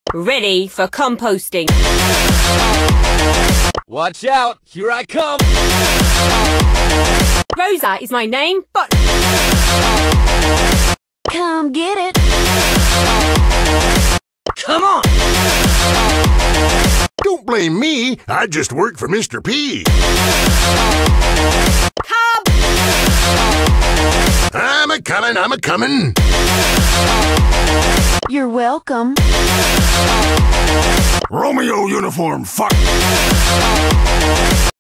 Ready for composting. Watch out, here I come! Rosa is my name, but... Come get it. Come on! Don't blame me. I just work for Mr. P. Come! I'm a-comin'. You're welcome. Romeo uniform, fuck.